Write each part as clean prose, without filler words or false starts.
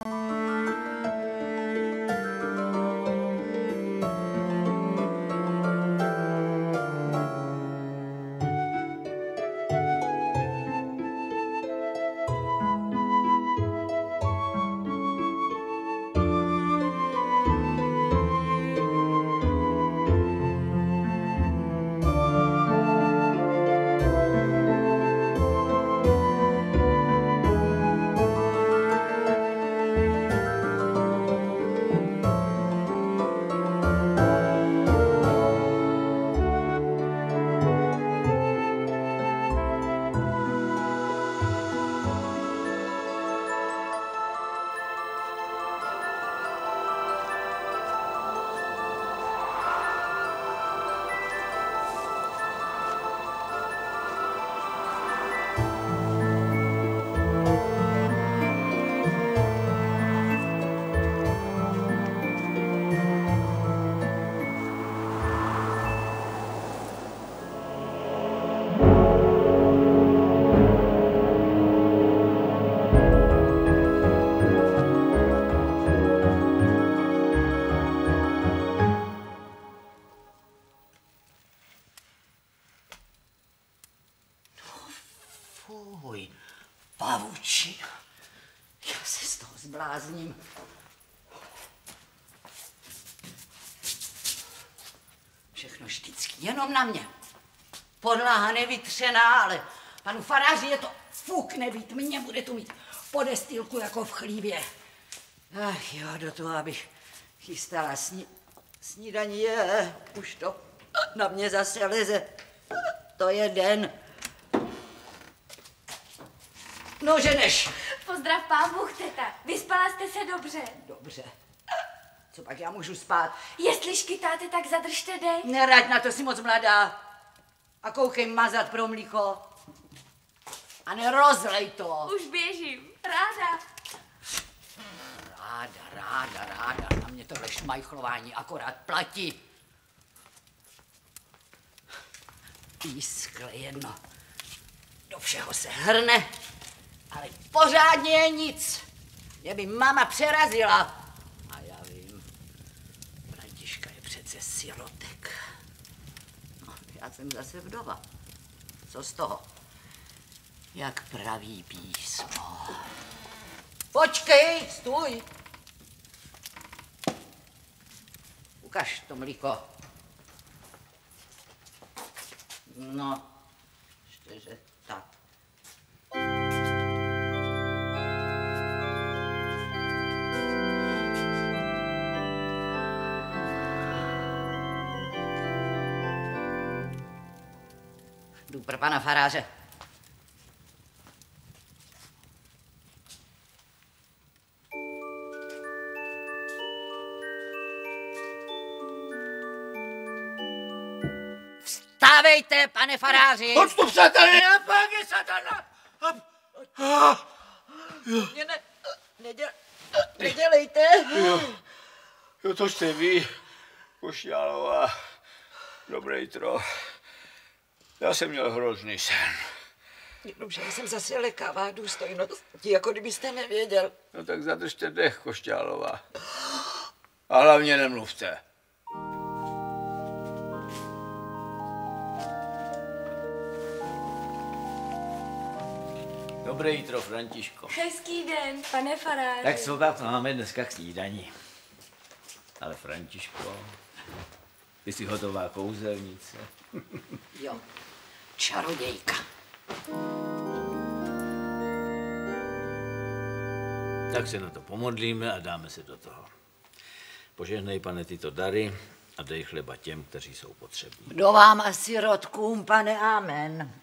Fuj, pavučina. Já se z toho zblázním. Všechno vždycky jenom na mě. Podlaha nevytřená, ale panu faráři je to fuk nebýt mě, bude tu mít podestýlku jako v chlívě. Ach jo, do toho, abych chystala snídaní, je, už to na mě zase leze. To je den. No, ženeš. Pozdrav pán Bůh, teta. Vyspala jste se dobře? Dobře. Co pak já můžu spát? Jestli škytáte, tak zadržte dech. Nerať, na to jsi moc mladá. A koukej mazat pro mlíko. A nerozlej to. Už běžím. Ráda. Ráda. Na mě tohle šmajchlování akorát platí. Pískle jedno. Do všeho se hrne, ale pořádně je nic. Mě by máma přerazila. A já vím, Františka je přece sirotek. No, já jsem zase vdova. Co z toho? Jak praví písmo. Počkej, stůj. Ukaž to mlíko. No, čtyře, tak. Jdu pro pana faráře. Vstávejte, pane faráři! Odstup, satane, na páně, satana! Mě nedělejte. Jo, to jste vy, Košťálová. Dobré jitro. Já jsem měl hrozný sen. Jenomže jsem zase lekává důstojnost, jako kdybyste nevěděl. No tak zadržte dech, Košťálová. A hlavně nemluvte. Dobré jitro, Františko. Hezký den, pane faráři. Tak co pak máme dneska k snídani? Ale Františko, ty jsi hotová kouzelnice. Jo, čarodějka. Tak se na to pomodlíme a dáme se do toho. Požehnej, pane, tyto dary a dej chleba těm, kteří jsou potřební. Vdovám a sirotkům, pane, amen.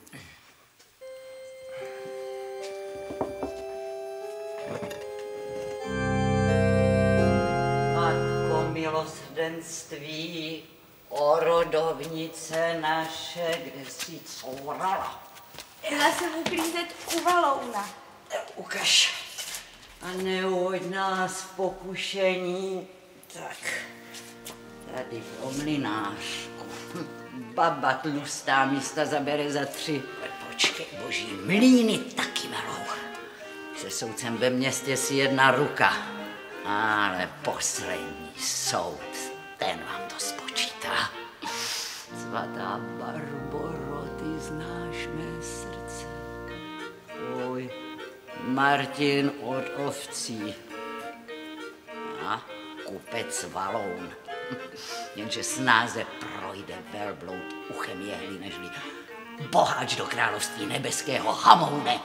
Matko milosrdenství, o rodovnice naše, kde jsi courala. Jela jsem uklízet u Valouna. Ukaž. A neuhoď nás v pokušení. Tak, tady pro mlynářku. Baba tlustá místa zabere za 3. Počkej, boží, mlýny taky melou. Se soudcem ve městě si jedna ruka, ale poslední soud, ten vám to spočítá. Svatá Barboro, ty znáš mé srdce. Oj, Martin od ovcí a kupec Valoun. Jenže snáze projde velbloud uchem jehly, nežli boháč do království nebeského Hamoune.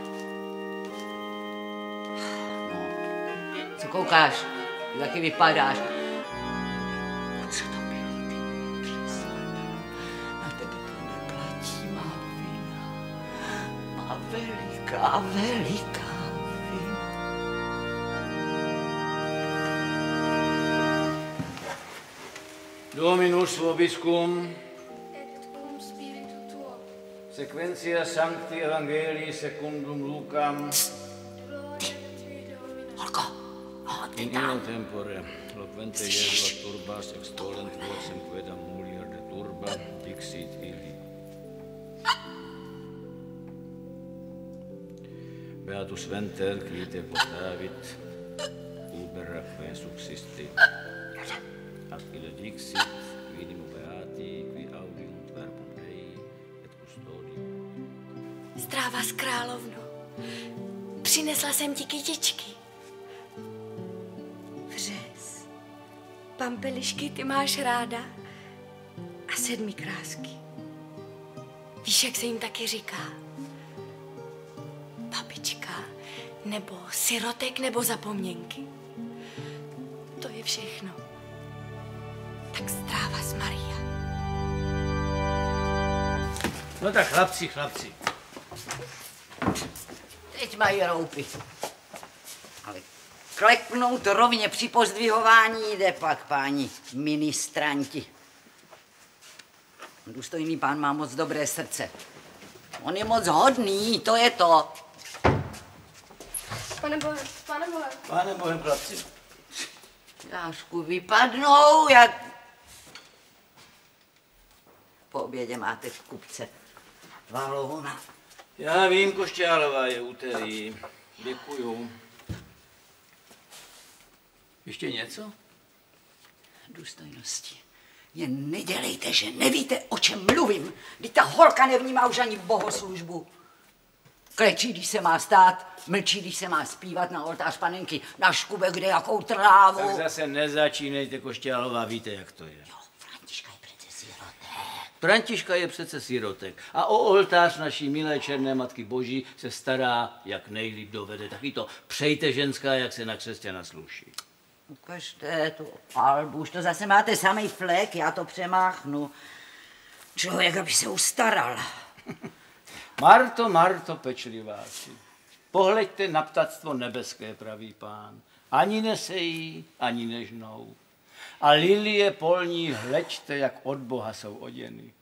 No, co koukáš? Ty taky vypadáš. Co to bylo, ty přesvatá? Na tebe to neplatí, má vina. Má veliká vina. Dominus vobiscum, Et cum spiritu tuo. sequentia sancti evangelii secundum Lucam, Gloria Patri Domino. Holko, in illo tempore, loquente Jesua turbas extolent voxem quedam mulier de turba, dixit illi. Beatus venter, qui te potavit, uber que subsisti. Ac ille dixit, vidimu beati, qui audiunt verbum Dei, et custodium. Zdráva z královno. Přinesla jsem ti kytičky. Vřez. Pampelišky ty máš ráda. A 7 krásky. Víš, jak se jim taky říká? Babička, nebo sirotek, nebo zapomněnky. To je všechno. Tak zdráva z Maria. No tak chlapci. teď mají roupy. Ale kleknout rovně při pozdvihování jde pak, páni ministranti. Důstojný pán má moc dobré srdce. On je moc hodný, to je to. Pane Bohe, pane Bohe. Pánem Bohem, chlapci. Jášku vypadnou, jak... Po obědě máte v kupce Valouna. Já vím, Košťálová, je úterý. Děkuju. Ještě něco? Důstojnosti. Jen nedělejte, že nevíte, o čem mluvím. Vždyť ta holka nevnímá už ani bohoslužbu. Klečí, když se má stát, mlčí, když se má zpívat na oltář panenky, na škube, kde jakou trávu. Tak zase nezačínejte, Košťálová, víte, jak to je. Jo, Františka je přece sirotek. Františka je přece sirotek a o oltář naší milé černé Matky Boží se stará, jak nejlíp dovede. Taky to přejte ženská, jak se na křesťana sluší. Ukažte tu albu, už to zase máte samej flek, já to přemáchnu. Člověk, aby se ustaral. Marto, pečliváci, pohleďte na ptactvo nebeské, pravý pán. Ani nesejí, ani nežnou. A lilie polní hleďte, jak od Boha jsou oděny.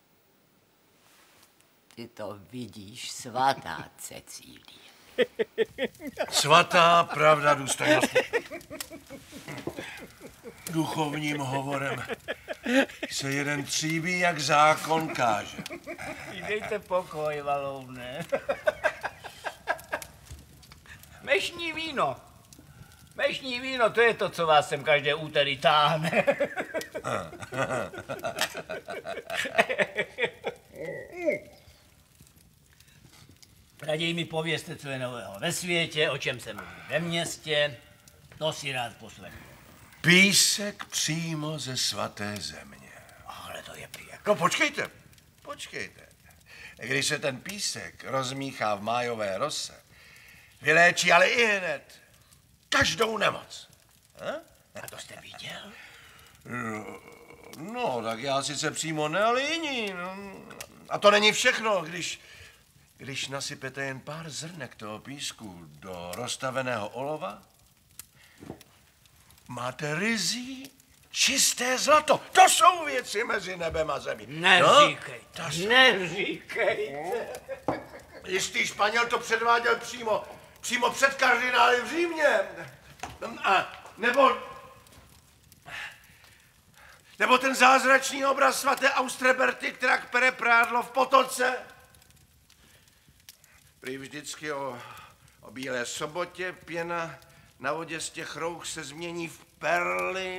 Ty to vidíš, svatá Cecílie. Svatá pravda, důstojnost. Duchovním hovorem se jeden tříbí, jak zákon káže. Dejte pokoj, Valoune. Mešní víno, to je to, co vás sem každé úterý táhne. Raději mi povězte, co je nového ve světě, o čem se mluví ve městě, to si rád poslechnu. Písek přímo ze svaté země. Ale to je prý. No počkejte. Když se ten písek rozmíchá v májové rose, vyléčí ale i hned každou nemoc. A to jste viděl? No, tak já sice přímo ne, ale jiní. No. A to není všechno, když nasypete jen pár zrnek toho písku do roztaveného olova, máte ryzí čisté zlato. To jsou věci mezi nebem a zemí. Neříkejte. Jistý Španěl to předváděl přímo před kardinály v Římě. Nebo ten zázračný obraz svaté Austreberty, která pere prádlo v potoce. Prý vždycky o O bílé sobotě pěna na vodě z těch rouch se změní v perly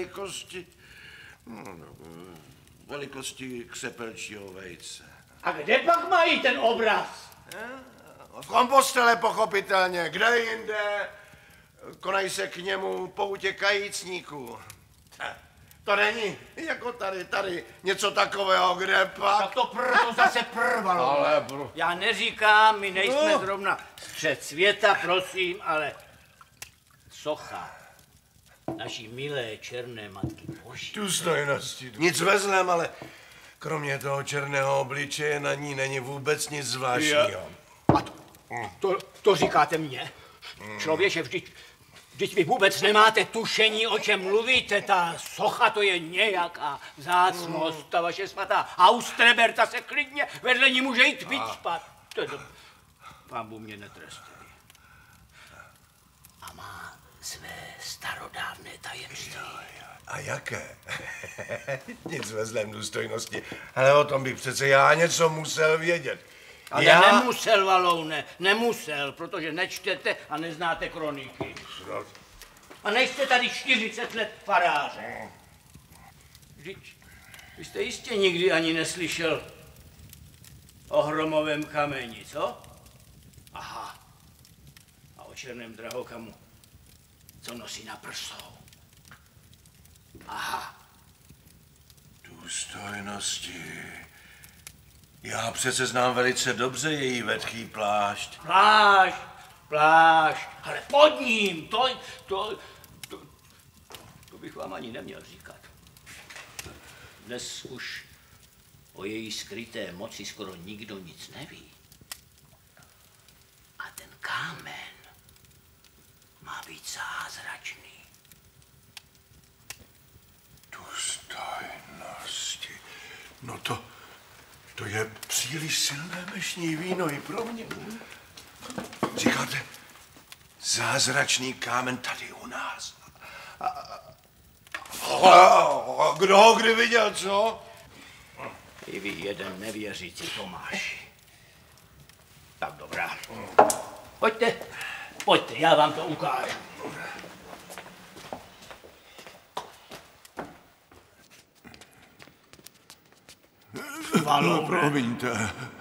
velikosti křepelčího vejce. A kde pak mají ten obraz? V kompostele pochopitelně, kde jinde konají se k němu poutě kajícníků. To není jako tady něco takového, kde pak... Tak to zase prvalo. Ale Já neříkám, my nejsme zrovna střed světa, prosím, ale socha naší milé černé matky Boží. Důstojnosti. Nic vezlem, ale kromě toho černého obličeje na ní není vůbec nic zvláštního. A to říkáte mně? Člověče, vždyť vy vůbec nemáte tušení, o čem mluvíte. Ta socha, to je nějaká vzácnost, ta vaše svatá Austreberta se klidně vedle ní může jít vycpat. Pán Bůh mě netrestuje. A má své starodávné tajemství. A jaké? Nic vezlem důstojnosti, ale o tom bych přece já něco musel vědět. Ale nemusel, Valoune, nemusel, protože nečtete a neznáte kroniky. A nejste tady 40 let faráře. Vy jste jistě nikdy ani neslyšel o hromovém kameni, co? Aha. A o černém drahokamu, co nosí na prsou. Aha. Důstojnosti. Já přece znám velice dobře její vetchý plášť. Plášť, ale pod ním, to bych vám ani neměl říkat. Dnes už o její skryté moci skoro nikdo nic neví. A ten kámen má být zázračný. Důstojnosti. No to je příliš silné mešní víno i pro mě. Říkáte, zázračný kámen tady u nás. Kdo ho kdy viděl, co? I vy jeden nevěřící Tomáši. Tak dobrá. Pojďte, já vám to ukážu. No, promiňte.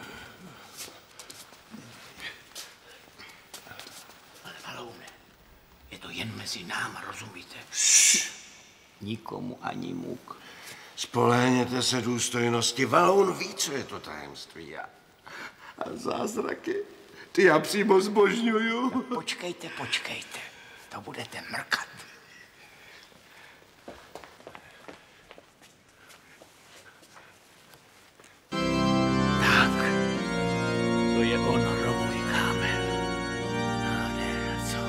Ale Valoune, je to jen mezi náma, rozumíte? Nikomu ani muk. Spolehněte se důstojnosti. Valoun ví, co je to tajemství. A zázraky, ty já přímo zbožňuju. Počkejte, to budete mrkat. Tak, to je on, hromový kámen. Nádhera, co?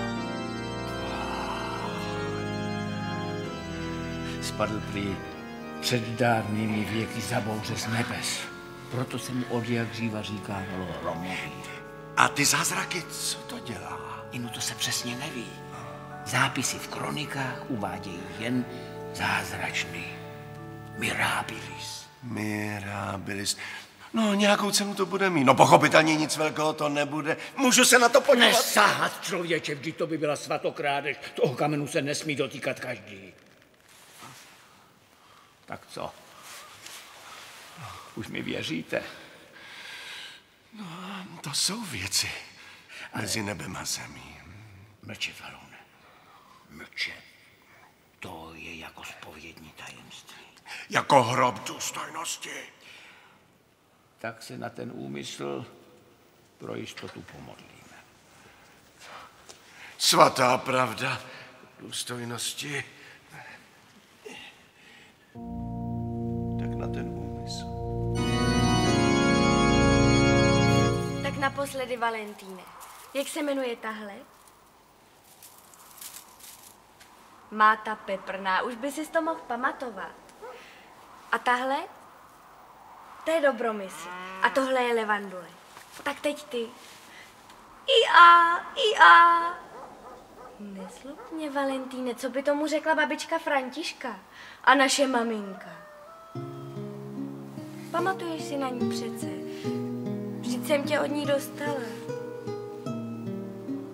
Spadl prý před dávnými věky za bouře z nebes. Proto se mu od jak dříva říká hromový. A ty zázraky, co to dělá? No to se přesně neví. Zápisy v kronikách uvádějí jen zázračný. Mirabilis. No, nějakou cenu to bude mít. No, pochopitelně nic velkého to nebude. Můžu se na to podívat? Nesahat, člověče, vždyť to by byla svatokrádež. Toho kamenu se nesmí dotýkat každý. Tak co? Už mi věříte? No, to jsou věci mezi nebem a zemí. Mlčet, Valoune. Mlčet. To je jako zpovědní tajemství. Jako hrob důstojnosti. Tak se na ten úmysl pro jistotu pomodlíme. Svatá pravda důstojnosti. Tak na ten úmysl. Tak naposledy, Valentýne. Jak se jmenuje tahle? Máta Peprná, už by si to mohl pamatovat. A tahle? To je Dobromysl. A tohle je Levandule. Tak teď ty. I-a. Nezlob mě, Valentýne, co by tomu řekla babička Františka a naše maminka. Pamatuješ si na ní přece? Vždyť jsem tě od ní dostala.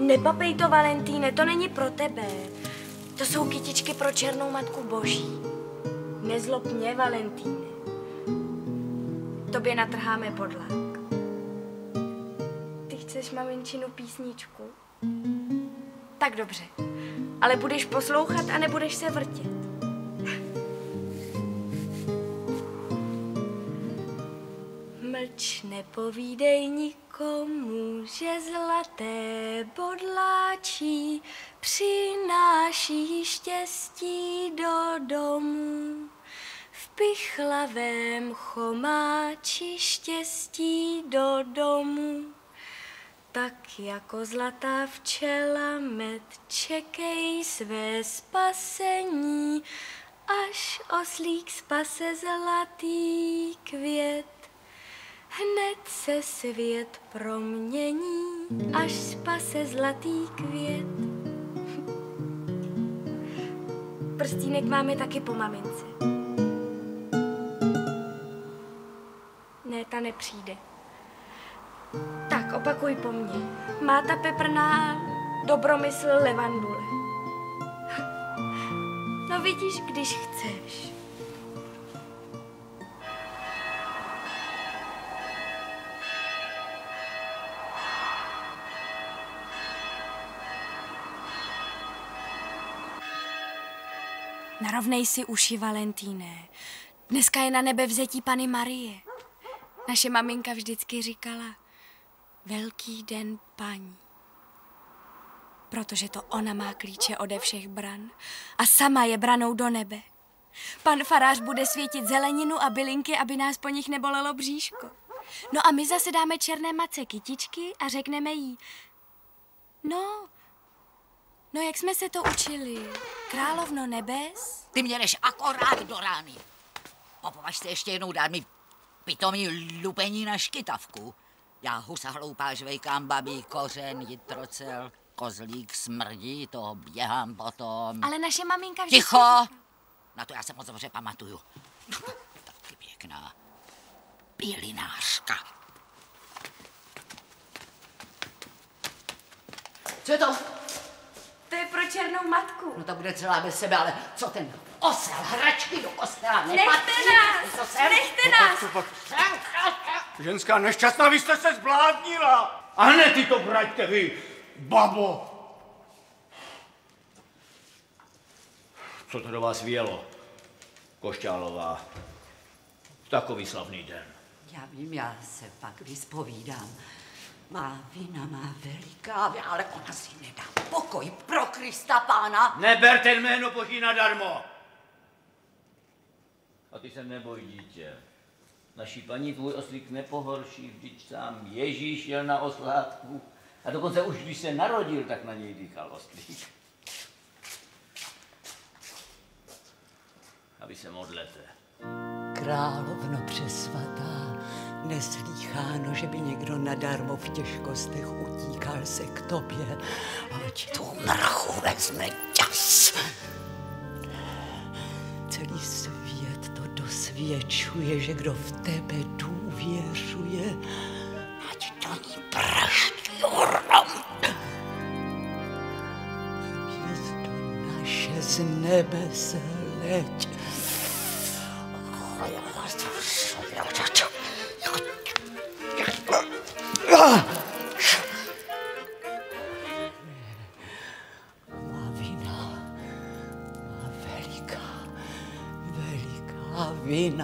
Nepapej to, Valentíne, to není pro tebe. To jsou kytičky pro černou matku boží. Nezlob mě, Valentíne. Tobě natrháme bodlák. Ty chceš maminčinu písničku? Tak dobře. Ale budeš poslouchat a nebudeš se vrtět. Mlč, nepovídej nikomu, že zlaté bodláčí přináší štěstí do domu. V pichlavém chomáči štěstí do domu. Tak jako zlatá včela med čekej své spasení, až oslík spase zlatý květ. Hned se svět promění, až spase zlatý květ. Prstínek máme taky po mamince. Ne, ta nepřijde. Tak, opakuj po mně. Máta peprná, dobromysl, levandule. No vidíš, když chceš. Narovnej si uši, Valentíne. Dneska je na nebe vzetí Panny Marie. Naše maminka vždycky říkala, velký den paní. Protože to ona má klíče ode všech bran a sama je branou do nebe. Pan farář bude světit zeleninu a bylinky, aby nás po nich nebolelo bříško. No a my zase dáme černé matce kytičky a řekneme jí, no jak jsme se to učili, královno nebes? Ty mě jdeš akorát do rány. Popovaž se ještě jednou dát mi pitomí lupení na škytavku. Já husa hloupá žvejkám babí kořen, jitrocel, kozlík smrdí, toho běhám potom. Ale naše maminka vždycky... Ticho! Na to já se moc dobře pamatuju. Taky pěkná bělinářka. Co je to? To je pro černou matku. No to bude celá bez sebe, ale co ten osel hračky do kostela Nechte nás! Nechte nás! Ženská nešťastná, vy jste se zbláznila! A hned ty to vraťte, vy, babo! Co to do vás vělo, Košťálová? Takový slavný den. Já vím, já se pak vyspovídám. Má vina má veliká, ale ona si nedá pokoj pro Krista pána. Neber ten jméno boží nadarmo! A ty se neboj, dítě. Naší paní tvůj oslík nepohorší, vždyť sám Ježíš jel na oslátku. A dokonce už když se narodil, tak na něj dýchal oslík. A vy se modlete. Královno přesvatá, neslýcháno, že by někdo nadarmo v těžkostech utíkal se k tobě, ale ti tu mrachu vezme ťas. Celý svět to dosvědčuje, že kdo v tebe důvěřuje, ať do ní praští hrom. Hvězdo naše z nebe se leď. Má vina, má veliká vina.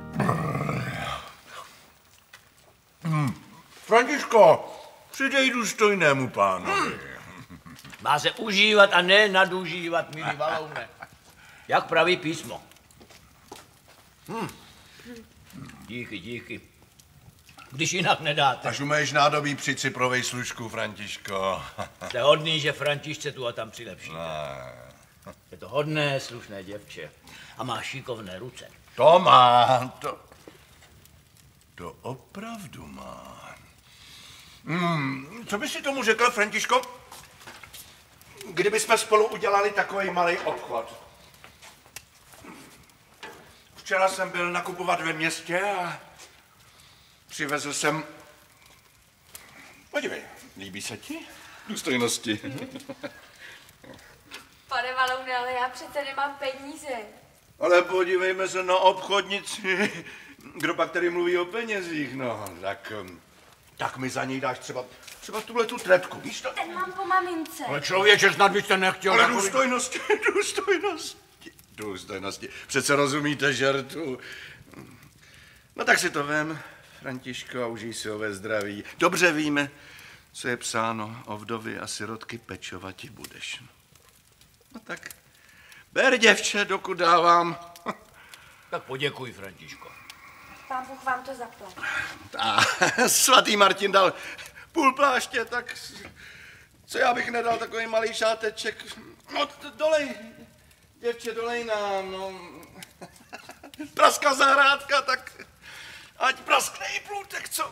Františko, přidej důstojnému pánovi. Má se užívat a ne nadužívat, milý Valoune. Jak praví písmo. Díky. Když jinak nedáte. Až umeješ nádobí při ciprovej služku, Františko. Jste hodný, že Františce tu a tam přilepšíte. Je to hodné, slušné děvče. A má šikovné ruce. To má, to opravdu má. Co by si tomu řekl, Františko, kdybychom spolu udělali takový malý obchod? Včera jsem byl nakupovat ve městě a přivezl jsem... Podívej, líbí se ti? důstojnosti. Pane Valoune, ale já přece nemám peníze. Ale podívejme se na obchodnici. Kdo pak tady mluví o penězích, no, tak mi za něj dáš třeba tuhle tu trepku, víš to? Ten mám po mamince. Ale člověče, snad byste nechtěl Ale takový... důstojnosti. Přece rozumíte žertu. No tak si to vem, Františko, a užij si ho ve zdraví. Dobře víme, co je psáno, o vdovy a sirotky pečovati budeš. No tak, ber, děvče, dokud dávám. Tak poděkuj, Františko. Pán Bůh vám to zaplatí. A svatý Martin dal půl pláště, tak co já bych nedal takový malý šáteček. No, dolej, děvče, dolej nám, no. Praskla zahrádka, tak ať praskne i plůtek, co?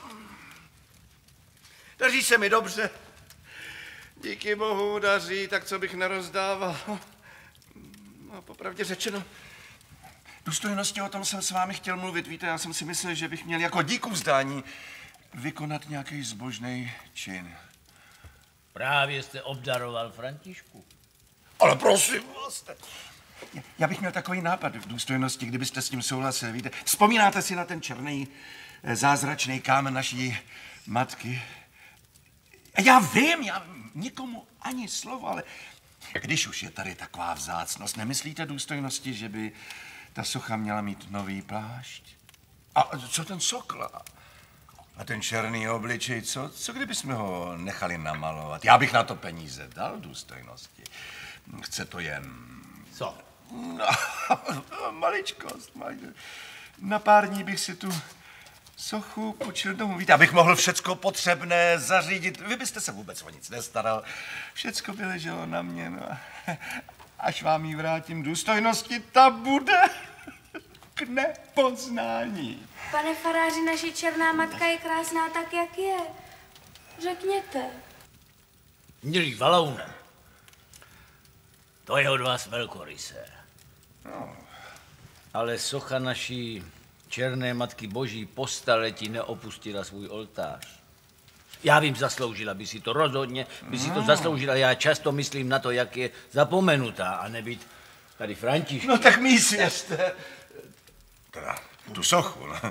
Daří se mi dobře. Díky Bohu daří, tak co bych nerozdával. No, popravdě řečeno, důstojnosti, o tom jsem s vámi chtěl mluvit. Víte, já jsem si myslel, že bych měl jako díku vzdání vykonat nějaký zbožný čin. Právě jste obdaroval Františku. Ale prosím vás, já bych měl takový nápad v důstojnosti, kdybyste s tím souhlasil. Víte, vzpomínáte si na ten černý zázračný kámen naší matky? Já vím, já nikomu ani slovo, ale když už je tady taková vzácnost, nemyslíte důstojnosti, že by ta socha měla mít nový plášť? A co ten sokl? A ten černý obličej, co kdybychom ho nechali namalovat? Já bych na to peníze dal, důstojnosti. Chce to jen... Co? No, maličkost. Na pár dní bych si tu sochu půjčil domů. Víte, abych mohl všecko potřebné zařídit. Vy byste se vůbec o nic nestaral. Všecko by leželo na mě, no. Až vám ji vrátím důstojnosti, ta bude k nepoznání. Pane faráři, naše černá matka je krásná tak, jak je. Řekněte. Milý Valoune, to je od vás velkorysé. No. Ale socha naší černé matky boží po staletí neopustila svůj oltář. Já vím, zasloužila by si to, rozhodně by si to zasloužila. Já často myslím na to, jak je zapomenutá a nebýt tady František. No tak mi svěřte. Teda tu sochu, no.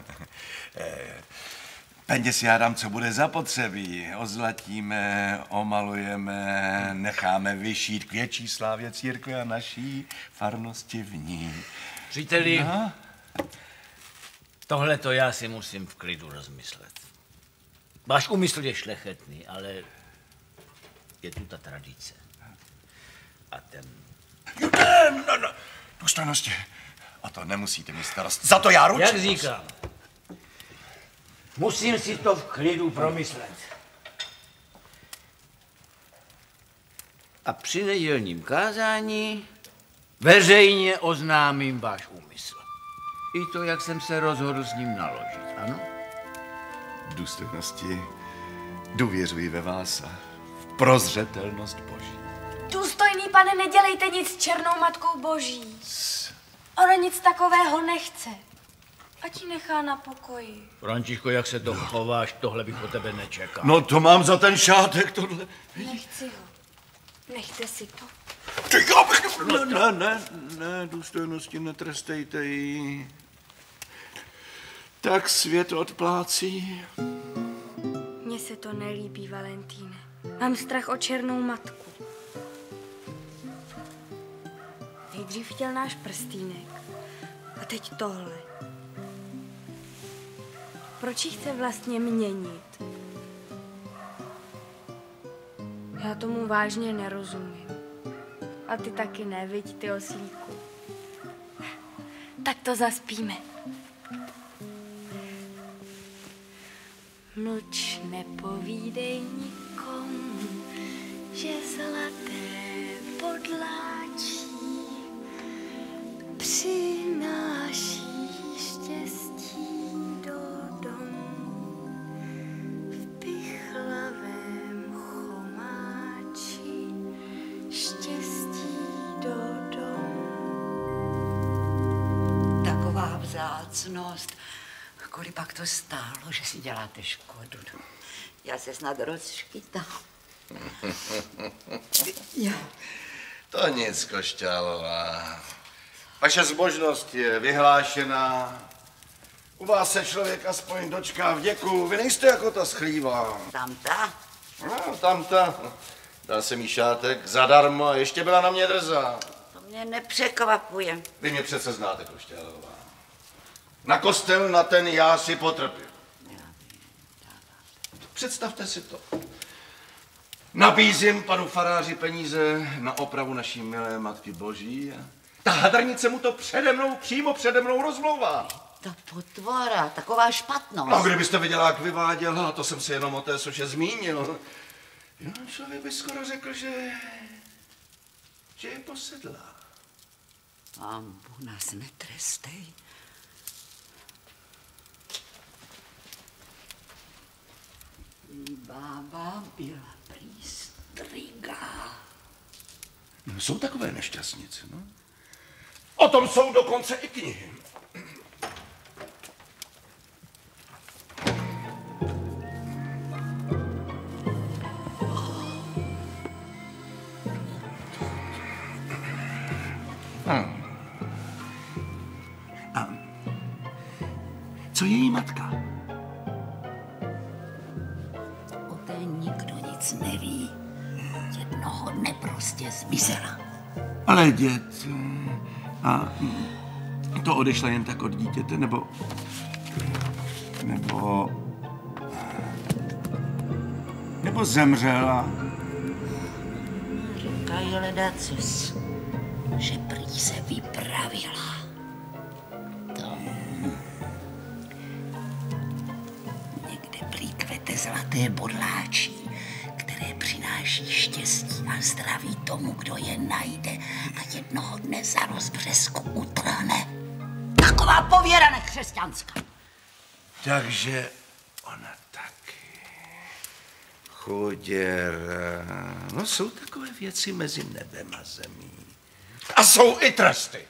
Peněz já dám, co bude zapotřebí. Ozlatíme, omalujeme, necháme vyšít k větší slávě církve a naší farnosti v ní. Příteli, No? tohle to já si musím v klidu rozmyslet. Váš úmysl je šlechetný, ale je tu ta tradice. A ten... No. Důstojnosti. O to nemusíte mít starost. Za to já ručím. Jak říkám, musím si to v klidu promyslet. A při nedělním kázání veřejně oznámím váš úmysl. I to, jak jsem se rozhodl s ním naložit, ano? Důstojnosti důvěřuji ve vás a v prozřetelnost Boží. Důstojný pane, nedělejte nic s černou matkou boží. Ona nic takového nechce. Ať ji nechá na pokoji. Františko, jak se to chováš, tohle bych od tebe nečekal. No to mám za ten šátek, tohle. Nechci ho. Nechte si to. Ne, důstojnosti, netrestejte ji. Tak svět odplácí. Mně se to nelíbí, Valentíne. Mám strach o černou matku. Nejdřív chtěl náš prstýnek. A teď tohle. Proč ji chce vlastně měnit? Já tomu vážně nerozumím. A ty taky ne, viď, ty oslíku. Tak to zaspíme. Mlč, nepovídej nikomu, že zlaté podláčí přináší štěstí do domu. V pichlavém chomáči štěstí do domu. Taková vzácnost. Kolik pak to stálo, že si děláte škodu. Já se snad rozškytám. To nic, Košťálová. Vaše zbožnost je vyhlášená. U vás se člověk aspoň dočká vděku. Vy nejste jako ta schlíva. Tamta? No, tamta. Dal jsem jí šátek zadarmo a ještě byla na mě drzá. To mě nepřekvapuje. Vy mě přece znáte, Košťálová. Na kostel na ten já si potrpím. Představte si to. Nabízím panu faráři peníze na opravu naší milé Matky Boží. Ta hadrnice mu to přímo přede mnou rozmlouvá. Ta potvora, taková špatnost. No, kdybyste viděla, jak vyváděla, to jsem si jenom o té soše zmínil. Jo, člověk by skoro řekl, že je posedlá. Pán Bůh nás netrestej. Bába byla přístrigá. No, jsou takové nešťastnice, no. O tom jsou dokonce i knihy. A co její matka? O té nikdo nic neví. Jednoho dne prostě zmizela. Ale dět... A to odešla jen tak od dítěte, nebo zemřela? Říkají ledacos, že prý se vypravila. To... Někde prý kvete zlaté bodláčí, které přináší štěstí a zdraví tomu, kdo je najde a jednoho dne za rozbřesku utrhne. Taková pověra nekřesťanská. Takže ona taky. Chuděra. No, jsou takové věci mezi nebem a zemí. A jsou i tresty.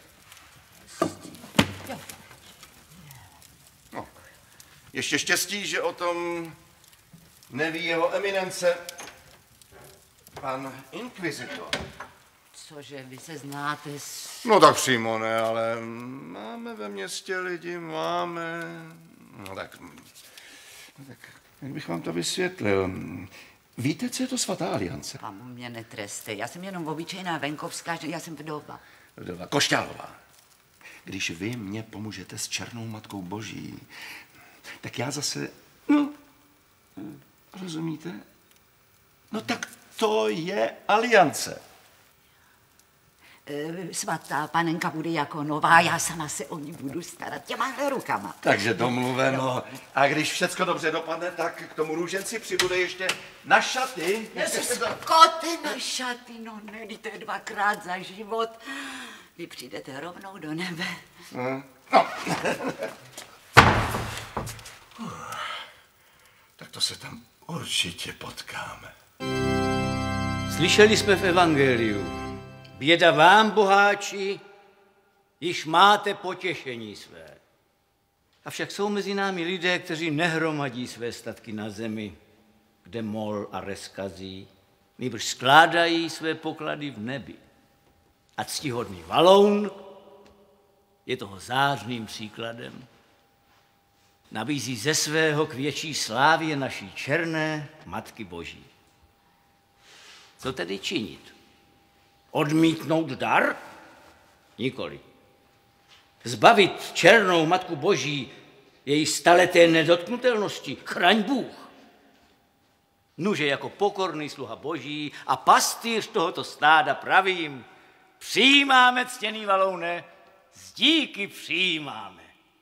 No, ještě štěstí, že o tom neví jeho eminence, pan inkvizitor. Cože, vy se znáte s... No tak přímo ne, ale máme ve městě lidi, máme. No tak jak bych vám to vysvětlil? Víte, co je to svatá aliance? Pán mě netrestej, já jsem jenom obyčejná venkovská, já jsem vdova. Vdova Košťálová. Když vy mě pomůžete s černou Matkou Boží, tak já zase, rozumíte? No tak to je aliance. Svatá panenka bude jako nová, já sama se o ní budu starat těma rukama. Takže domluveno. A když všecko dobře dopadne, tak k tomu růženci přibude ještě na šaty. Koty na šaty, no nedíte dvakrát za život. Vy přijdete rovnou do nebe. No. Tak to se tam určitě potkáme. Slyšeli jsme v evangeliu. Běda vám, boháči, již máte potěšení své. Avšak jsou mezi námi lidé, kteří nehromadí své statky na zemi, kde mol a rozkazí, nýbrž skládají své poklady v nebi. A ctihodný Valoun je toho zářným příkladem. Nabízí ze svého k větší slávě naší černé Matky Boží. Co tedy činit? Odmítnout dar? Nikoli. Zbavit černou Matku Boží její staleté nedotknutelnosti? Chraň Bůh. Nuže jako pokorný sluha Boží a pastýř tohoto stáda pravím, přijímáme, ctěný Valoune, z díky přijímáme.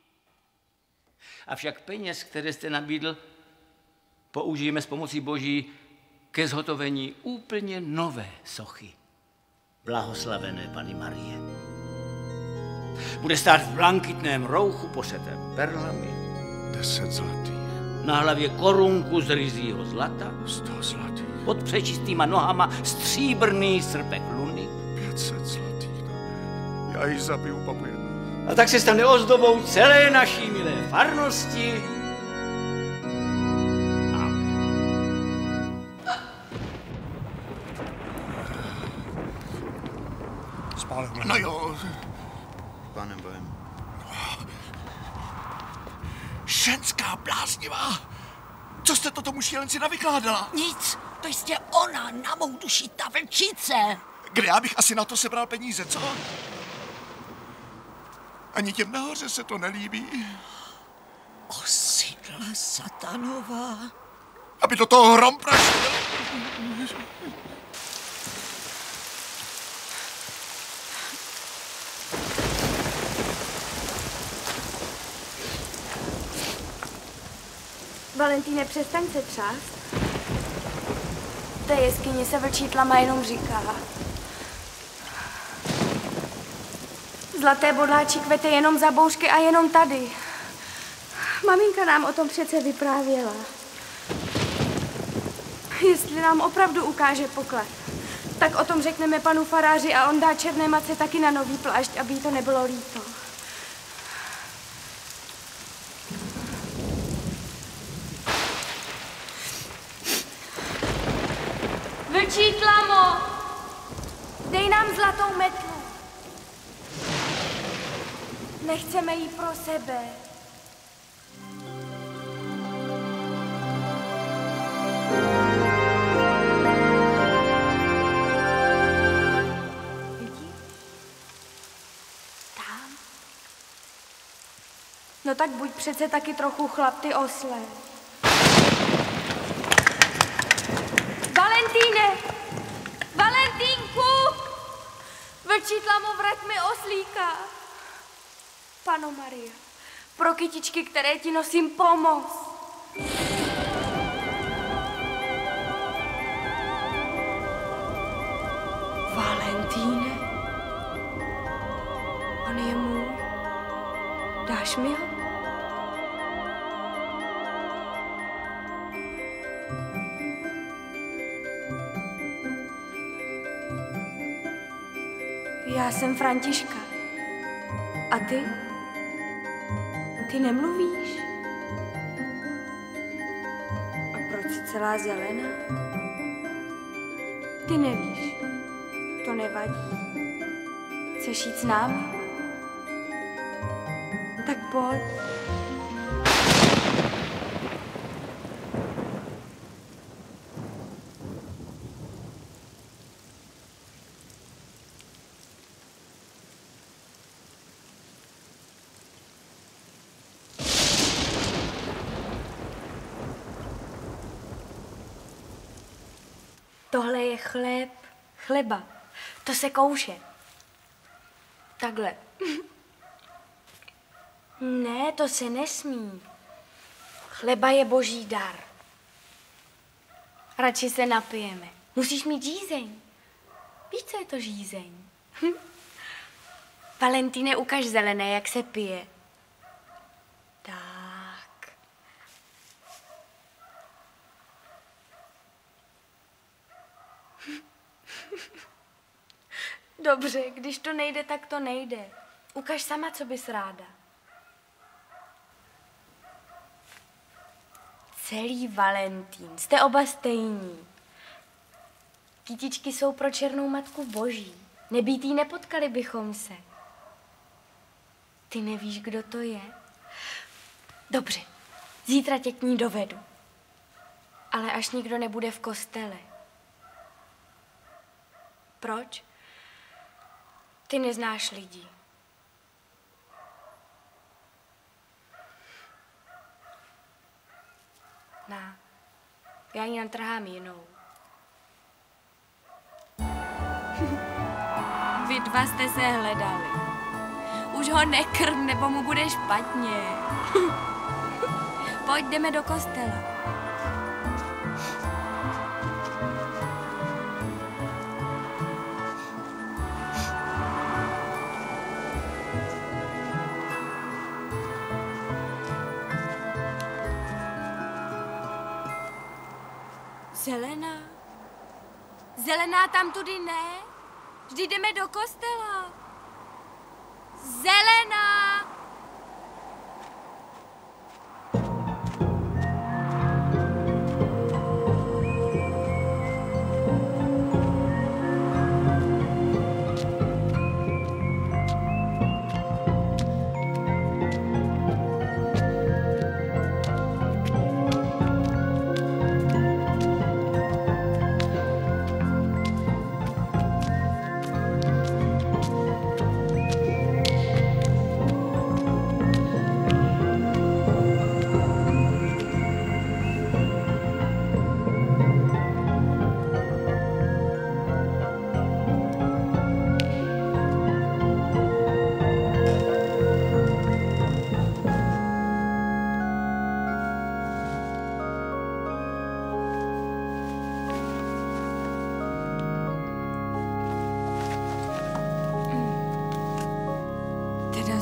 Avšak peněz, které jste nabídl, použijeme s pomocí Boží ke zhotovení úplně nové sochy. Blahoslavené Panny Marie. Bude stát v blankitném rouchu pošetém perlami. 10 zlatých. Na hlavě korunku z ryzího zlata. 100 zlatých. Pod přečistýma nohama stříbrný srpek luny. 500 zlatých. No. Já ji zabiju, papu, jednou. A tak se stane ozdobou celé naší milé farnosti. Amen. spálenou. No jo. Pánem bohem. Ženská bláznivá! Co jste to tomu šílenci navykládala? Nic, to jistě ona, na mou duši, ta vlčice. Kde já bych asi na to sebral peníze, co? Ani těm nahoře se to nelíbí. Osidla satanová. Aby do toho hrom praštil. Valentýne, přestaň se třást. V té jeskyni se vlčí tlama jenom říká. Zlaté bodláčí kvete jenom za bouřky a jenom tady. Maminka nám o tom přece vyprávěla. Jestli nám opravdu ukáže poklad, tak o tom řekneme panu faráři a on dá černé matce taky na nový plášť, aby jí to nebylo líto. Vlčí tlamo, dej nám zlatou metlu. Nechceme ji pro sebe. Vidíš? Tam. No tak buď přece taky trochu chlap, ty osle. Valentýne! Valentínku! Vlčí tlamo, vrať mi oslíka. Pano Maria, pro kytičky, které ti nosím, pomoz. Valentýne? On je můj. Dáš mi ho? Já jsem Františka. A ty? Ty nemluvíš? A proč jsi celá zelená? Ty nevíš. To nevadí. Chceš jít s námi? Tak pojď. Tohle je chleba. To se kouše. Takhle. Ne, to se nesmí. Chleba je boží dar. Radši se napijeme. Musíš mít žízeň. Víš, co je to žízeň? Valentýne, ukaž zelené, jak se pije. Tak. Dobře, když to nejde, tak to nejde. Ukaž sama, co bys ráda. Celý Valentín, jste oba stejní. Kytičky jsou pro černou matku boží. Nebýt jí, nepotkali bychom se. Ty nevíš, kdo to je? Dobře, zítra tě k ní dovedu. Ale až nikdo nebude v kostele. Proč? Ty neznáš lidi. Já ji natrhám jinou. Vy dva jste se hledali. Už ho nekrm, nebo mu bude špatně. Pojď, jdeme do kostela. Zelená? Zelená tam tudy ne? Vždyť jdeme do kostela. Zelená!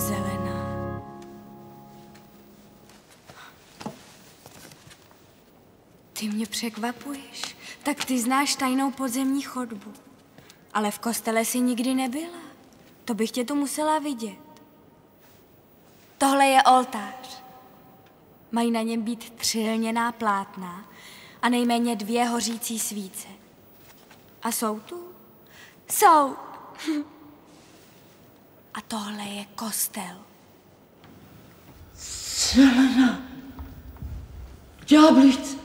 zelená. Ty mě překvapuješ. Tak ty znáš tajnou podzemní chodbu. Ale v kostele jsi nikdy nebyla. To bych tě tu musela vidět. Tohle je oltář. Mají na něm být 3 lněná plátna a nejméně 2 hořící svíce. A jsou tu? Jsou. A tohle je kostel. Zelena. Ďáblice.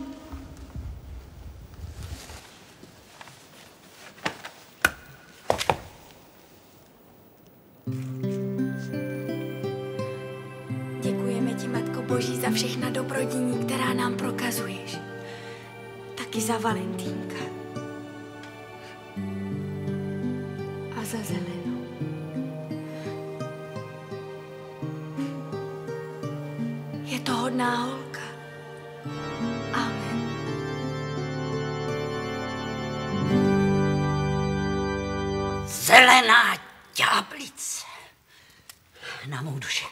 Děkujeme ti, Matko Boží, za všechna dobrodění, která nám prokazuješ. Taky za Valentínka. A za Zelenou. Je to hodná holka. Amen. Zelená ďáblice. Na mou duši.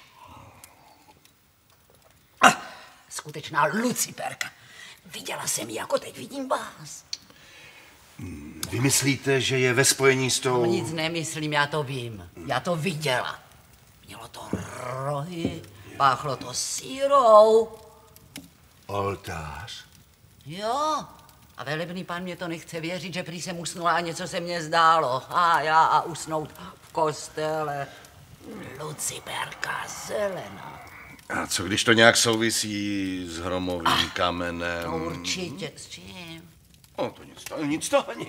Skutečná Luciperka. Viděla jsem ji, jako teď vidím vás. Vy myslíte, že je ve spojení s tou... No, nic nemyslím, já to vím. Já to viděla. Mělo to rohy, páchlo to sírou. Oltář? Jo. A velebný pán mě to nechce věřit, že prý jsem usnula a něco se mně zdálo. A usnout v kostele. Luciperka Zelená. A co když to nějak souvisí s hromovým kamenem? To určitě. S čím? O, to nic.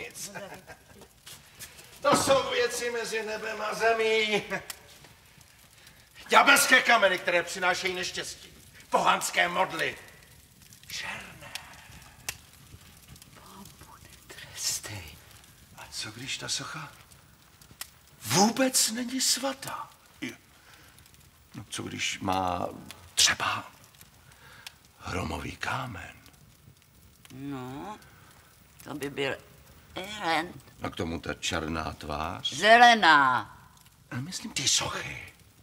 To jsou věci mezi nebem a zemí. Ďábelské kameny, které přinášejí neštěstí. Pohanské modly. Černé. Pambuny tresty. A co když ta socha vůbec není svatá? No, co když má třeba hromový kámen? No, to by byl Ellen. A k tomu ta černá tvář? Zelená. A myslím ty sochy.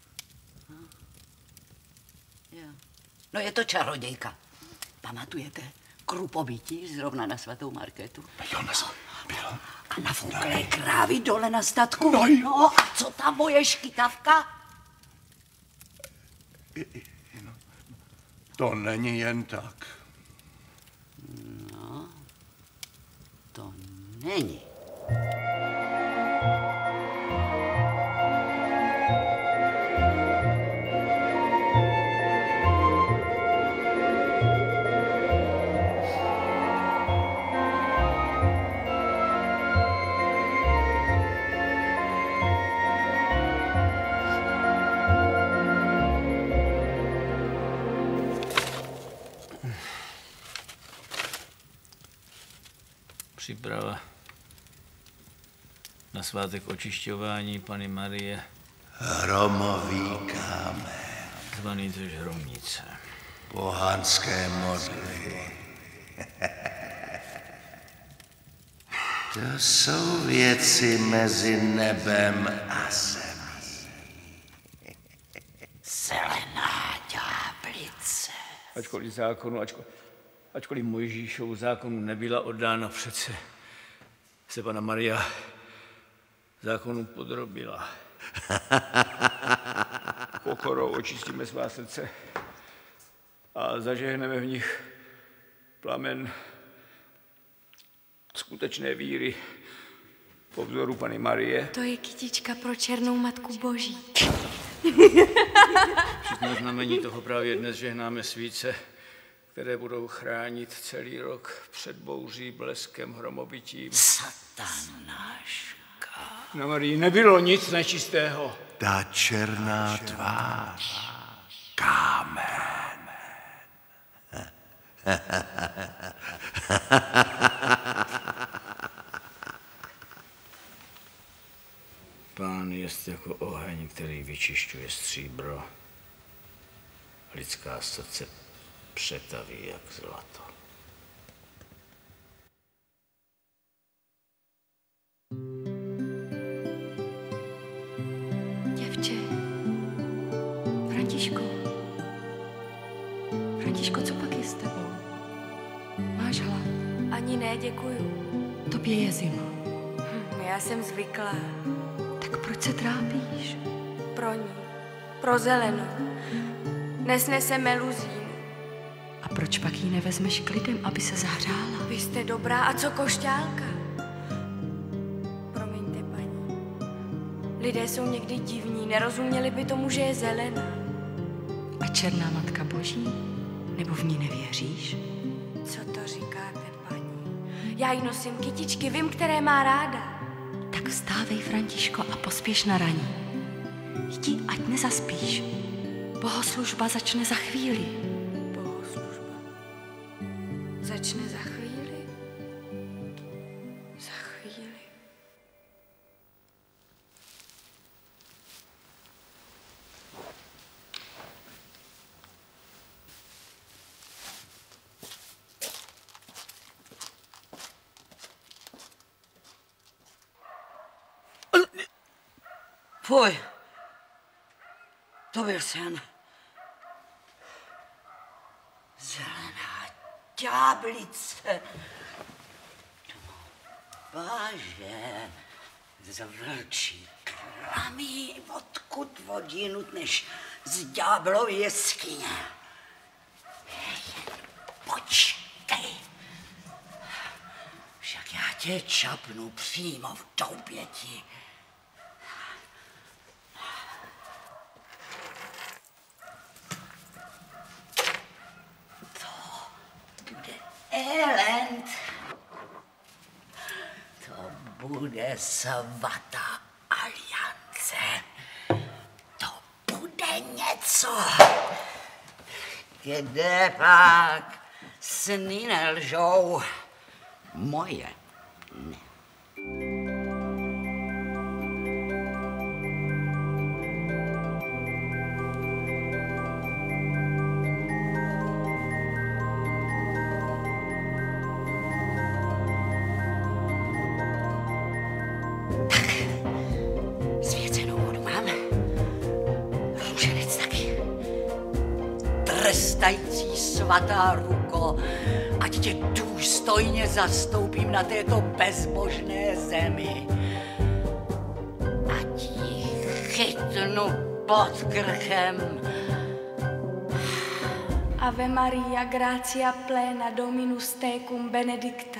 Jo. No je to čarodějka. Pamatujete? Krupobytí zrovna na svatou Markétu. Jo, bylo. A nafouklé krávy dole na statku. No jo. No a co ta moje škytavka? To není jen tak. No, to není. Příprava na svátek očišťování Panny Marie. Hromový kámen. Zvaný tež hromnice. Pohanské modly. To jsou věci mezi nebem a zemí. Zelená ďáblice. Ačkoliv Mojžíšovu zákonu nebyla oddána, přece se Panna Maria zákonu podrobila. Pokorou očistíme svá srdce a zažehneme v nich plamen skutečné víry po vzoru Panny Marie. To je kytička pro černou Matku Boží. Všichni znamení toho právě dnes žehnáme svíce, které budou chránit celý rok před bouří, bleskem, hromobytím. Satanáška. Na Marii nebylo nic nečistého. Ta černá tvář. Kámen. Pán jest jako oheň, který vyčišťuje stříbro. Lidská srdce přetaví jak zlato. Děvče, Ani ne, děkuju. Tobě je zima. Já jsem zvyklá. Tak proč se trápíš? Pro ní. Pro zelenou. Nesnese meluzín. A proč pak jí nevezmeš klidem, aby se zahřála? Vy jste dobrá, a co košťálka? Promiňte, paní. Lidé jsou někdy divní, nerozuměli by tomu, že je zelená. A černá matka boží? Nebo v ní nevěříš? Co to říkáte, paní? Já jí nosím kytičky, vím, které má ráda. Tak vstávej, Františko, a pospěš na raní. Jdi, ať nezaspíš. Bohoslužba začne za chvíli. Bohoslužba. Začne za chvíli? Za chvíli. Fuj, to byl sen. Zelená ďáblice. Bože, z vlčí kramy, odkud vodinut než z ďáblovy jeskyně. Počkej. Však já tě čapnu přímo v doupěti. Elend. To bude svatá aliance. To bude něco. Kde pak sny nelžou? Moje ne. Trestající svatá ruko, ať tě důstojně zastoupím na této bezbožné zemi. Ať ji chytnu pod krchem. Ave Maria, gratia plena, Dominus tecum benedicta.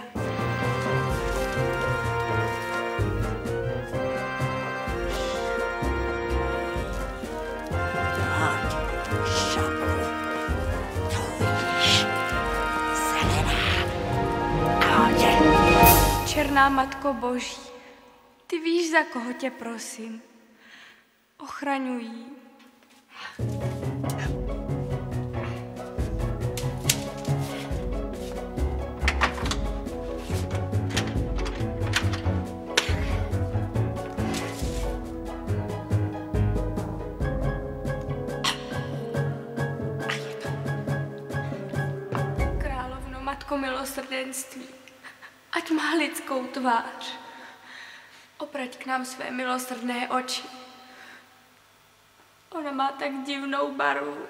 Černá matko boží, ty víš, za koho tě prosím. Ochraňuj ji. Královno, matko milosrdenství, ať má lidskou tvář. Obrať k nám své milosrdné oči. Ona má tak divnou barvu.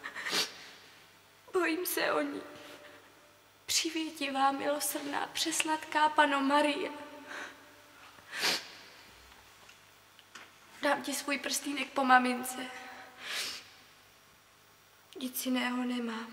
Bojím se o ní. Přivětivá, milosrdná, přesladká Panno Marie. Dám ti svůj prstýnek po mamince. Nic jiného nemám.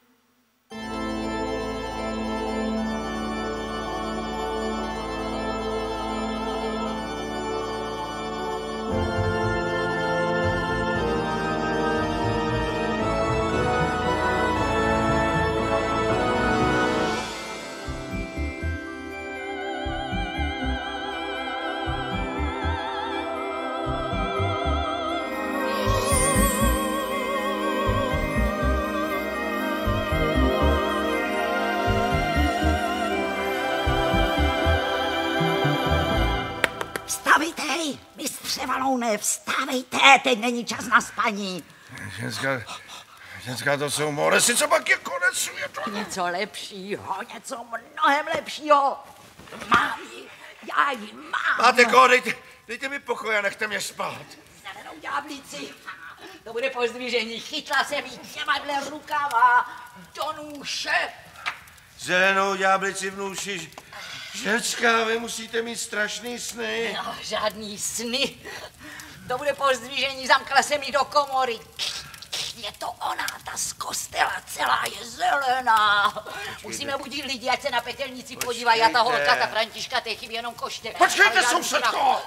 Vstávejte, vstávejte, teď není čas na spaní. Ženská, to jsou moresy, co pak je konec světa. Něco lepšího, něco mnohem lepšího. Mám ji, já ji mám. Máte dejte mi pokoj a nechte mě spát. Zelenou ďáblici, to bude pozdvižení. Chytla jsem jí těma rukama do nůše. zelenou ďáblici vnoušíš. Ženská, vy musíte mít strašný sny. No, žádný sny. To bude po zdvížení, zamkla se mi do komory. Je to ona, ta z kostela, celá je zelená. Musíme budit lidi, ať se na petelnici podívají. A ta holka, ta Františka, té chybí jenom koště. Počkejte, sousedko!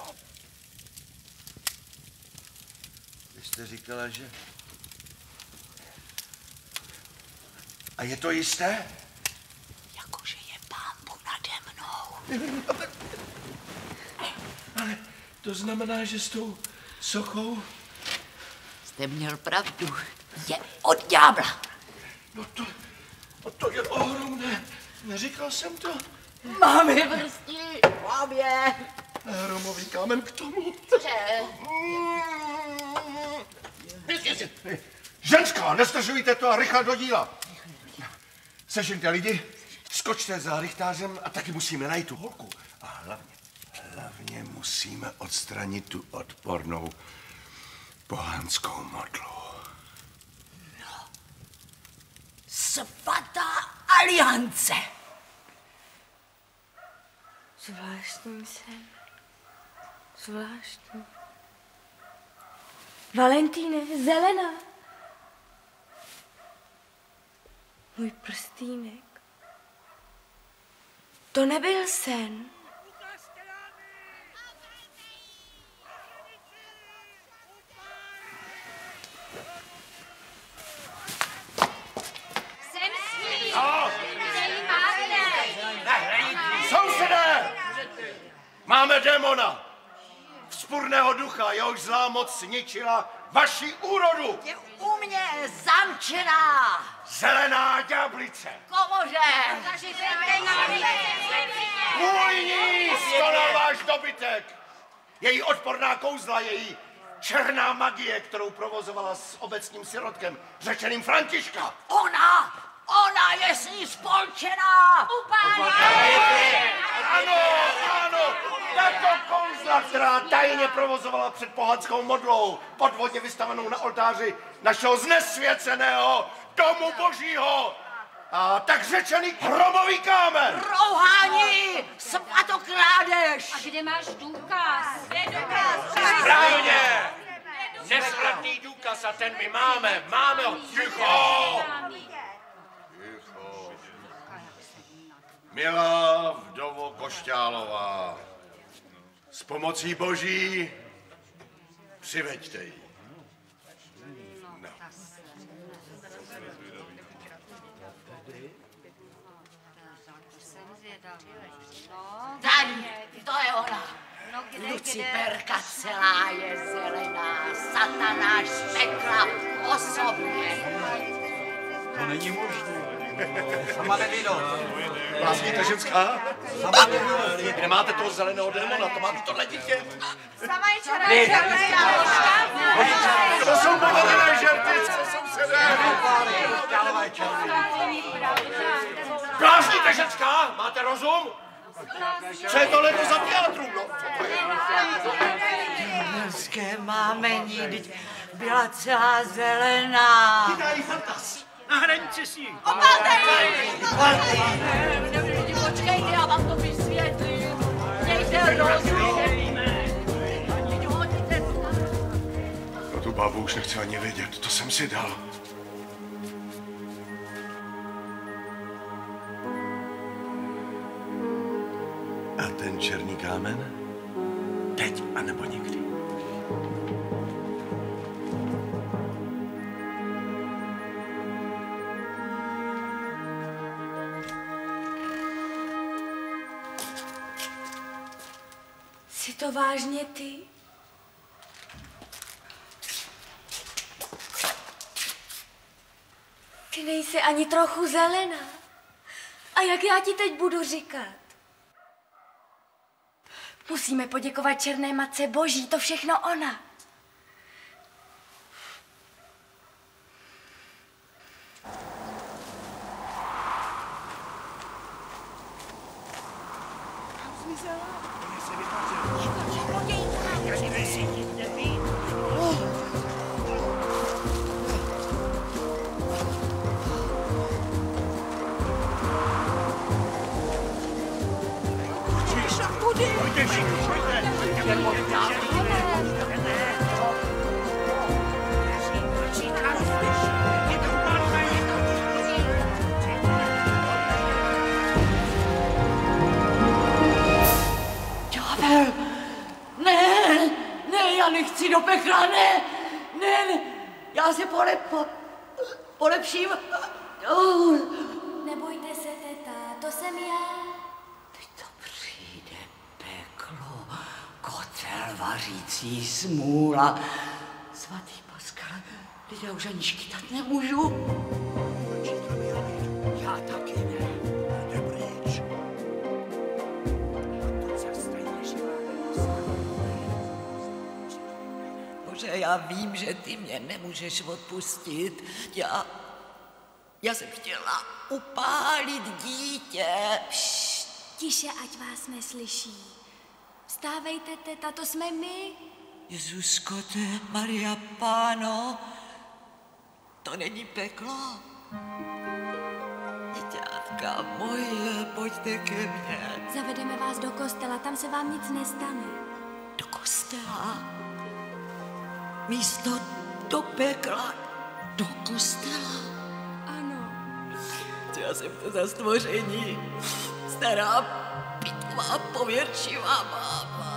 Vy jste říkala, že... A je to jisté? Jakože je Pán Bůh nade mnou. Ale to znamená, že s tou sochou... Jste měl pravdu. Je od ďábla. No to je ohromné. Neříkal jsem to. Máme vrstí, obě. Hromový kámen k tomu. Cože? Ženská, nestržujte to a rychle do díla. Sežeňte lidi, skočte za rychtářem a taky musíme najít tu holku. A hlavně musíme odstranit tu odpornou pohanskou modlu. No, svatá aliance. Zvláštní sen. Zvláštní. Valentýne, zelená. Můj prstýnek. To nebyl sen. Sousedé! Máme démona! Vzpurného ducha, jehož zlá moc ničila vaši úrodu! Je u mě zamčená. Zelená ďáblice! Komoře. Kvůli ní stonal váš dobytek! Její odporná kouzla, její černá magie, kterou provozovala s obecním sirotkem, řečeným Františka! Ona je s ní spolčená. Ano, tato kouzla, která tajně provozovala před pohanskou modlou, podvodně vystavenou na oltáři našeho znesvěceného domu božího. A tak řečený hromový kámen. Rouhání, svatokrádež. A kde máš důkaz? Správně. Nesmrtný důkaz a ten my máme. Máme ho. Ticho. Milá vdovo Košťálová, s pomocí boží přiveďte ji. No. Tady, to je ona. Luciferka celá je zelená, satanáš z pekla osobně. To není možné. Sama nevinou. Blázníte, ženská? Sama nevinou. Kde máte toho zeleného démona? To má být tohle dítě. Sama je černá. To jsou povedené žerty, co sousedé. Blázníte, ženská? Máte rozum? Co je tohle za teatru? No, Hezké mámení, teď byla celá zelená. Vydají fantas. Na hranici s ní. Počkejte, já vám to vysvětlím. Mějte rozum. No tu bábu už nechci ani vědět, to jsem si dal. A ten černý kámen? Teď, anebo nikdy. Jsi to vážně ty? Ty nejsi ani trochu zelená. A jak já ti teď budu říkat? Musíme poděkovat černé matce boží, to všechno ona. Já nechci do pekla, ne. Já se polepším. Nebojte se, teta, to jsem já. Teď to přijde peklo, kotel vařící smůla. Svatý Paskal, lidé už ani škytat nemůžu. Já taky ne. Jde pryč. Bože, já vím, že ty mě nemůžeš odpustit. Já jsem chtěla upálit dítě. Tiše, ať vás neslyší. Vstávejte, teta, to jsme my. Jezusko, Maria Páno, to není peklo. Děťátka moje, pojďte ke mně. Zavedeme vás do kostela, tam se vám nic nestane. Do kostela? Místo do pekla, do kostela? Ano. Já jsem to za stvoření. Stará, pitvá, pověrčivá máma.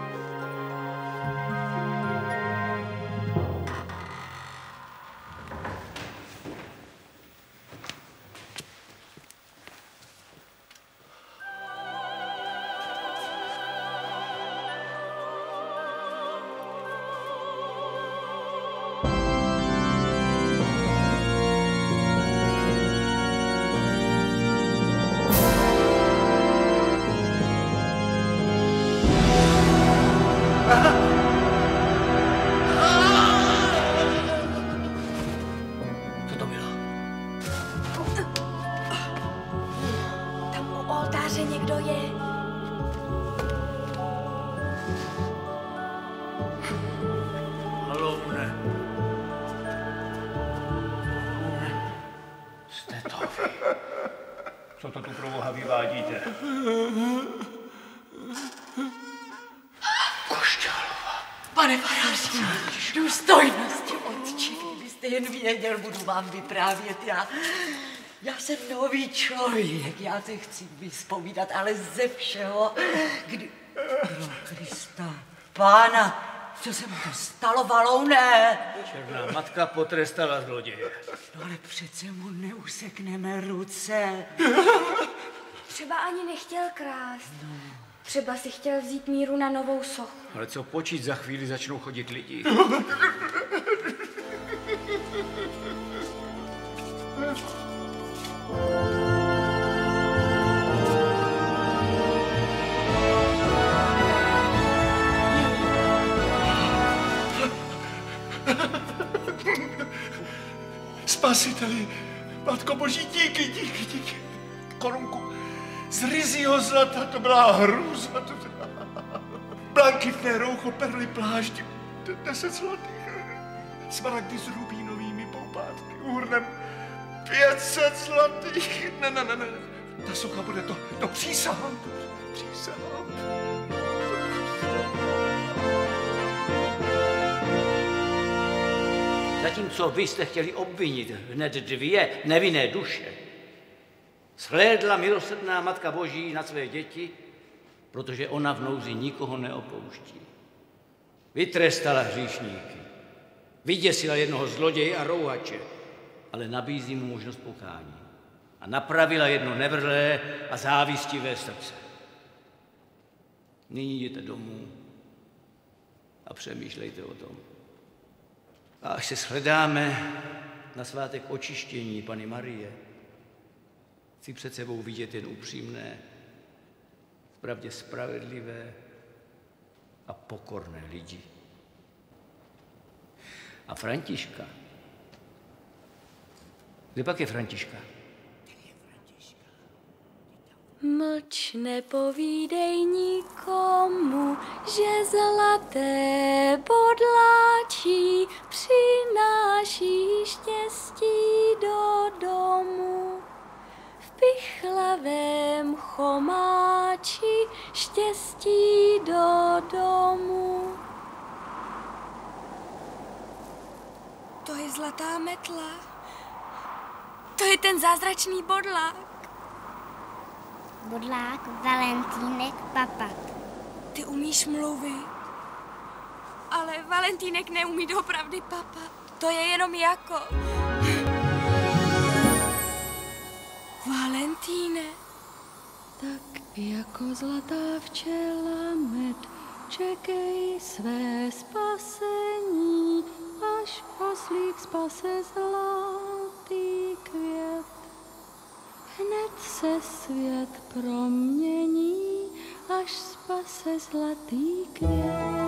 Co to tu pro Boha vyvádíte? Košťálová. Pane faráři, důstojnosti otče, kdybyste jen věděl, budu vám vyprávět. Já jsem nový člověk, já se chci vyspovídat, ale ze všeho, kdy pro Krista Pána, co se mu to stalo, Valouné? Černá matka potrestala zloděje. No ale přece mu neusekneme ruce. Třeba ani nechtěl krást. Třeba si chtěl vzít míru na novou sochu. Ale co počít, za chvíli začnou chodit lidi. Spasiteli, Matko Boží, díky. Korunku z ryzího zlata, to byla hrůza. Blankitné roucho, perly, plášť, 10 zlatých. Smaragdy s rubínovými poupátky, úhrnem 500 zlatých. Ne. Ta socha bude to přísahám. Zatímco vy jste chtěli obvinit hned 2 nevinné duše, shlédla milosrdná Matka Boží na své děti, protože ona v nouzi nikoho neopouští. Vytrestala hříšníky, vyděsila jednoho zloděje a rouhače, ale nabízí mu možnost pokání. A napravila jedno nevrlé a závistivé srdce. Nyní jděte domů a přemýšlejte o tom. A až se shledáme na svátek očištění Panny Marie, chci před sebou vidět jen upřímné, vpravdě spravedlivé a pokorné lidi. A Františka? Kde pak je Františka? Mlč, nepovídej nikomu, že zlaté bodláčí přináší štěstí do domu. V pichlavém chomáči štěstí do domu. To je zlatá metla. To je ten zázračný bodlák. Bodlák, Valentínek, Papat. Ty umíš mluvit, ale Ale Valentínek neumí doopravdy papat. To je jenom jako. Valentíne. Tak jako zlatá včela med, čekej své spasení, až oslík spase zlatý květ. Hned se svět promění, až spase zlatý květ.